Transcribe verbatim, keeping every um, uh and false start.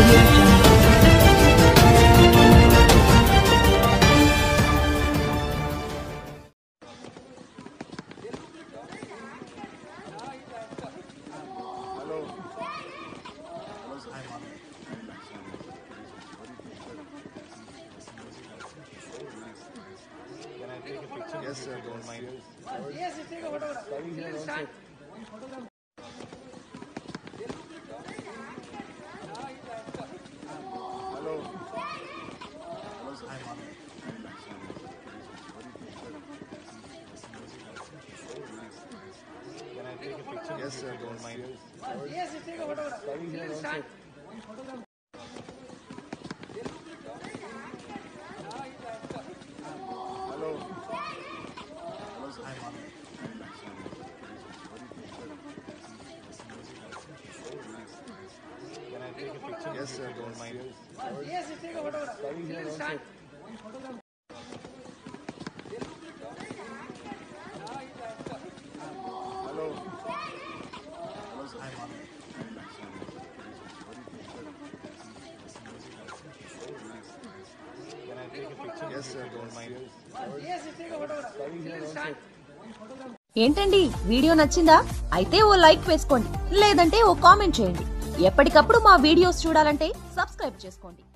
audio jungle. Can I take a picture? Yes, sir. Don't mind. Yes, take a photograph. Let's start. Hello. Can I take a picture? Yes, sir. Don't mind. Yes, take a photograph. Let's start. Hello. Can I take a picture? Yes, sir. Don't mind. Yes, take a photograph. Let's start. Hello. Can I take a picture? Yes, sir. Don't mind. Yes, take a photograph. Let's start. ఏంటండి video నచ్చిందా? అయితే ఓ like వేసుకోండి, లేదంటే ఓ comment చేయండి. ఎప్పటికప్పుడు మా videos చూడాలంటే subscribe చేసుకోండి.